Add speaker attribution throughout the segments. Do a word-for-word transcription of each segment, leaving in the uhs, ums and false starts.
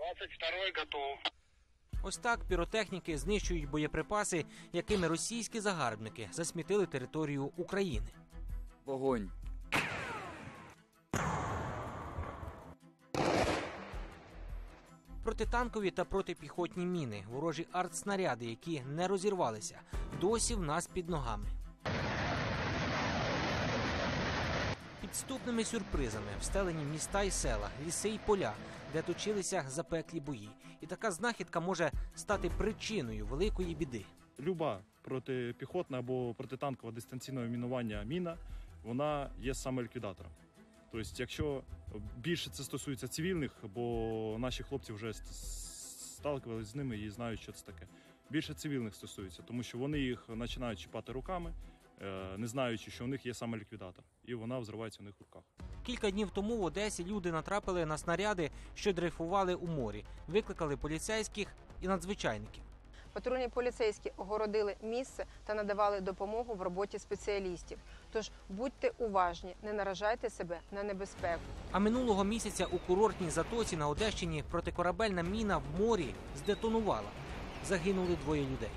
Speaker 1: двадцять второй готов.
Speaker 2: Ось так піротехніки знищують боєприпаси, якими російські загарбники засмітили територію України.
Speaker 3: Вогонь.
Speaker 2: Протитанкові та протипіхотні міни, ворожі артснаряди, які не розірвалися, досі в нас під ногами. Підступними сюрпризами встелені міста і села, ліси і поля, де точилися запеклі бої. І така знахідка може стати причиною великої біди.
Speaker 4: Люба протипіхотна або протитанкова дистанційного мінування міна, вона є саме ліквідатором. Тобто, якщо більше це стосується цивільних, бо наші хлопці вже сталкувалися з ними і знають, що це таке. Більше цивільних стосується, тому що вони їх починають чіпати руками, не знаючи, що у них є саме ліквідатор, і вона взривається у них в руках.
Speaker 2: Кілька днів тому в Одесі люди натрапили на снаряди, що дрейфували у морі. Викликали поліцейських і надзвичайників.
Speaker 5: Патрульні поліцейські огородили місце та надавали допомогу в роботі спеціалістів. Тож будьте уважні, не наражайте себе на небезпеку.
Speaker 2: А минулого місяця у курортній затоці на Одещині протикорабельна міна в морі здетонувала. Загинули двоє людей.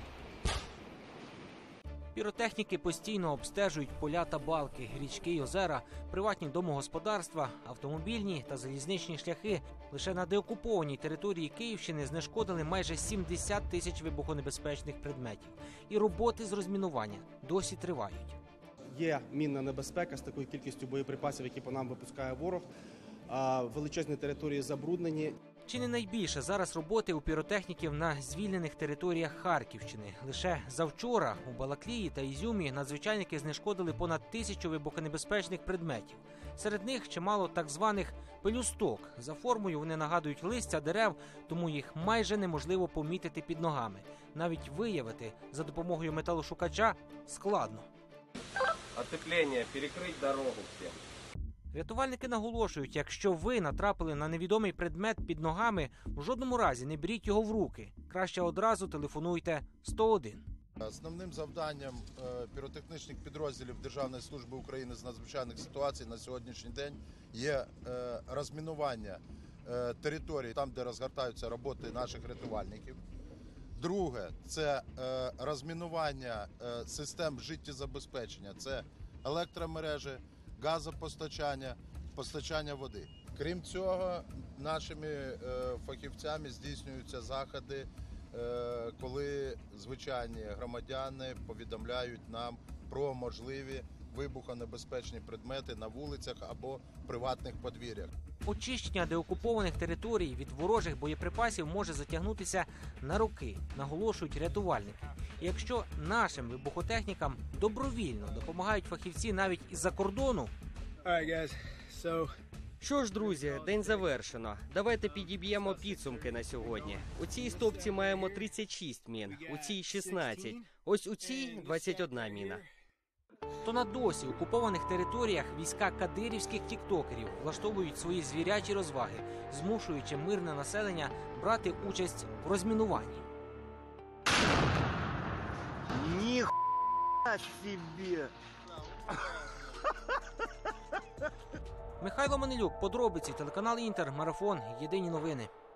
Speaker 2: Піротехніки постійно обстежують поля та балки, річки й озера, приватні домогосподарства, автомобільні та залізничні шляхи. Лише на деокупованій території Київщини знешкодили майже сімдесят тисяч вибухонебезпечних предметів. І роботи з розмінування досі тривають.
Speaker 6: Є мінна небезпека з такою кількістю боєприпасів, які по нам випускає ворог. Величезні території забруднені.
Speaker 2: Чи не найбільше зараз роботи у піротехніків на звільнених територіях Харківщини? Лише завчора у Балаклії та Ізюмі надзвичайники знешкодили понад тисячу вибухонебезпечних предметів. Серед них чимало так званих пелюсток. За формою вони нагадують листя дерев, тому їх майже неможливо помітити під ногами. Навіть виявити за допомогою металошукача складно.
Speaker 7: Оцеплення, перекрити дорогу всім.
Speaker 2: Рятувальники наголошують, якщо ви натрапили на невідомий предмет під ногами, в жодному разі не беріть його в руки. Краще одразу телефонуйте сто один.
Speaker 8: Основним завданням піротехнічних підрозділів Державної служби України з надзвичайних ситуацій на сьогоднішній день є розмінування територій, там, де розгортаються роботи наших рятувальників. Друге – це розмінування систем життєзабезпечення, це електромережі, газопостачання, постачання води. Крім цього, нашими е, фахівцями здійснюються заходи, е, коли звичайні громадяни повідомляють нам про можливі вибухонебезпечні предмети на вулицях або приватних подвір'ях.
Speaker 2: Очищення деокупованих територій від ворожих боєприпасів може затягнутися на роки, наголошують рятувальники. І якщо нашим вибухотехнікам добровільно допомагають фахівці навіть із-за кордону...
Speaker 9: Що ж, друзі, день завершено. Давайте підіб'ємо підсумки на сьогодні. У цій стопці маємо тридцять шість мін, у цій шістнадцять, ось у цій двадцять одна міна.
Speaker 2: То на досі окупованих територіях війська кадирівських тіктокерів влаштовують свої звірячі розваги, змушуючи мирне населення брати участь в розмінуванні.
Speaker 10: Ніхуя собі!
Speaker 2: Михайло Манилюк, подробиці, телеканал Інтер, Марафон, Єдині новини.